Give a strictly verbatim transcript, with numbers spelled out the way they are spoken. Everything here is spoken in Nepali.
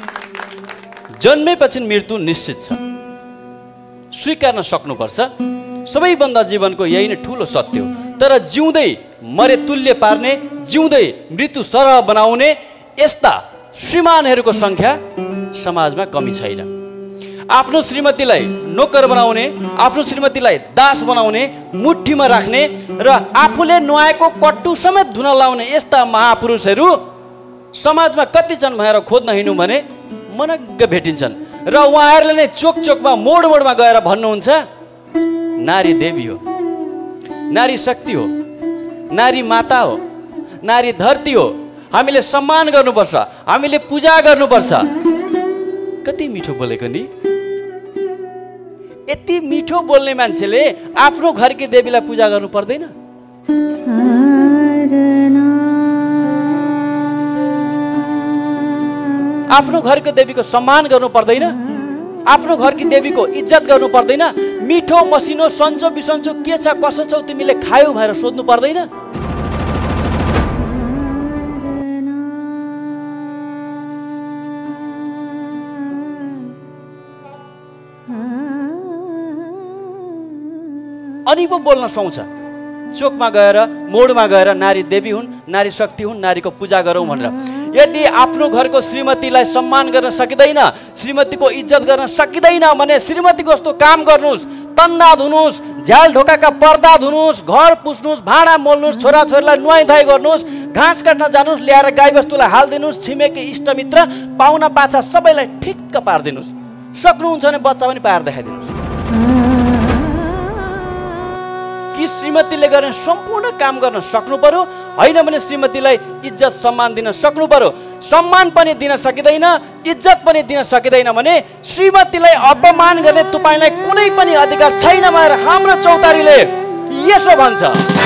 जन्मेपछि मृत्यु निश्चित छ, स्वीकार्न सक्नुपर्छ। सबैभन्दा जीवनको यही नै ठुलो सत्य हो। तर जिउँदै मरे तुल्य पार्ने, जिउँदै मृत्यु सरह बनाउने यस्ता श्रीमानहरूको संख्या समाजमा कमी छैन। आफ्नो श्रीमतीलाई नोकर बनाउने, आफ्नो श्रीमतीलाई दास बनाउने, मुठीमा राख्ने र आफूले नुहाएको कट्टु समेत धुन लाउने यस्ता महापुरुषहरू समाजमा कति छन् भनेर खोज्न हिँड्नु भने मनग्ग भेटिन्छन्। र उहाँहरूले नै चोक चोकमा मोड मोडमा गएर भन्नुहुन्छ, नारी देवी हो, नारी शक्ति हो, नारी माता हो, नारी धरती हो, हामीले सम्मान गर्नुपर्छ, हामीले पूजा गर्नुपर्छ। कति मिठो बोलेको नि। यति मिठो बोल्ने मान्छेले आफ्नो घरकी देवीलाई पूजा गर्नु पर्दैन? आफ्नो घरको देवीको सम्मान गर्नु पर्दैन? आफ्नो घरकी देवीको इज्जत गर्नु पर्दैन? मिठो मसिनो सन्चो बिसन्चो के छ कसो छौ तिमीले खायौ भनेर सोध्नु पर्दैन? अनि पो बोल्न सुहाउँछ। चोकमा गएर मोडमा गएर नारी देवी हुन्, नारी शक्ति हुन्, नारीको पूजा गरौँ भनेर। यदि आफ्नो घरको श्रीमतीलाई सम्मान गर्न सकिँदैन, श्रीमतीको इज्जत गर्न सकिँदैन भने श्रीमतीको जस्तो काम गर्नुहोस्। तन्दा धुनुहोस्, झ्याल ढोकाका पर्दा धुनुहोस्, घर पुस्नुहोस्, भाँडा मोल्नुहोस्, छोराछोरीलाई नुहाइ धुवाइ गर्नुहोस्, घाँस काट्न जानुहोस्, ल्याएर गाईबस्तुलाई हालिदिनुहोस्, छिमेकी इष्टमित्र पाहुना पाछा सबैलाई ठिक्क पारिदिनुहोस्। सक्नुहुन्छ भने बच्चा पनि पाएर देखाइदिनुहोस्। कि श्रीमतीले गर्ने सम्पूर्ण काम गर्न सक्नु पर्यो, होइन भने श्रीमतीलाई इज्जत सम्मान दिन सक्नु पर्यो। सम्मान पनि दिन सकिँदैन, इज्जत पनि दिन सकिँदैन भने श्रीमतीलाई अपमान गर्ने तपाईँलाई कुनै पनि अधिकार छैन भनेर हाम्रो चौतारीले यसो भन्छ।